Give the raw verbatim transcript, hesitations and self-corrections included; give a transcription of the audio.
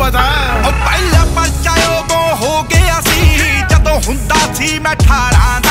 पता है। ओ पहला पर्चा उदों हो गया सी जदों हुंदा सी मैं अठारह